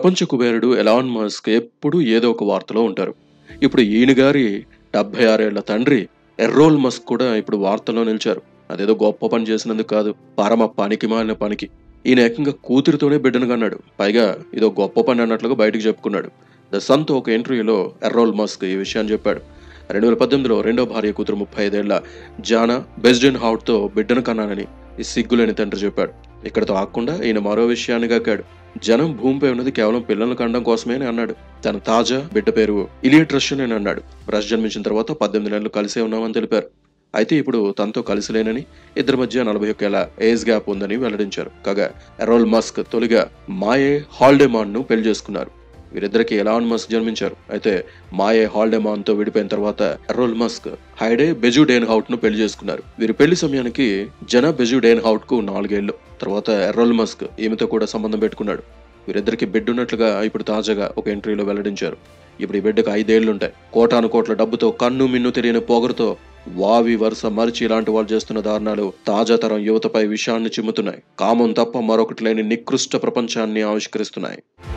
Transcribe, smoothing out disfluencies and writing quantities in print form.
ప్రపంచ కుబేరుడు Elon Musk ఎప్పుడు ఏదో ఒక వార్తలో ఉంటారు. ఇప్పుడు ఈయన గారి 76 ఏళ్ల తండ్రి ఎర్రోల్ మస్క్ కూడా ఇప్పుడు వార్తల్లో నిలిచారు. అదేదో గొప్ప పని చేసినందుకు కాదు, పరమ పనికిమాలిన పనికి. ఈయన ఏకంగా కూతురితోనే బిడ్డను కన్నాడు. పైగా ఇదో గొప్ప పని అన్నట్లుగా బయటకు చెప్పుకున్నాడు. ద సన్‌తో ఒక ఇంటర్వ్యూలో ఎర్రోల్ మస్క్ ఈ విషయాన్ని చెప్పాడు. 2018లో రెండో భార్య కూతురు 35 ఏళ్ల జానా బెస్డెన్ హౌట్‌తో బిడ్డను కన్నానని ఈ సిగ్గులేని తండ్రి చెప్పాడు. ఇక్కడితో ఆగకుండా ఈయన మరో విషయాన్ని గాకాడు. జనం భూమిపై ఉన్నది కేవలం పిల్లలను కనడం కోసమే అని అన్నాడు. తన తాజా బిడ్డ పేరు ఇలియట్ రష్ అని అన్నాడు. రష్ జన్మించిన తర్వాత 18 నెలలు కలిసే ఉన్నామని తెలిపారు. అయితే ఇప్పుడు తనతో కలిసి లేనని, ఇద్దరి మధ్య 41 ఏళ్ల ఏజ్ గ్యాప్ ఉందని వెల్లడించారు. కాగా ఎర్రోల్ మస్క్ తొలిగా మాయే హాల్డేమాన్ ను పెళ్లి చేసుకున్నారు. వీరిద్దరికి ఎలాన్ మస్క్ జన్మించారు. అయితే మాయే హాల్డేమాన్ తో విడిపోయిన తర్వాత ఎర్రోల్ మస్క్ హైడే బెజుడేన్ హౌట్ ను పెళ్లి చేసుకున్నారు. వీరి పెళ్లి సమయానికి జన బెజుడేన్ హౌట్ కు 4 ఏళ్లు. తర్వాత ఎర్రోల్ మస్క్ ఈమెతో కూడా సంబంధం పెట్టుకున్నాడు. వీరిద్దరికి బిడ్డ ఉన్నట్లుగా ఇప్పుడు తాజాగా ఒక ఇంటర్వ్యూలో వెల్లడించారు. ఇప్పుడు ఈ బిడ్డకు 5 ఏళ్లుంటాయి. కోటాను కోట్ల డబ్బుతో కన్ను మిన్ను తెలియని పొగరుతో వావి వరుస మరిచి ఇలాంటి వాళ్ళు చేస్తున్న దారుణాలు తాజాతరం యువతపై విషాన్ని చిమ్ముతున్నాయి. కామం తప్ప మరొకటి లేని నికృష్ట ప్రపంచాన్ని ఆవిష్కరిస్తున్నాయి.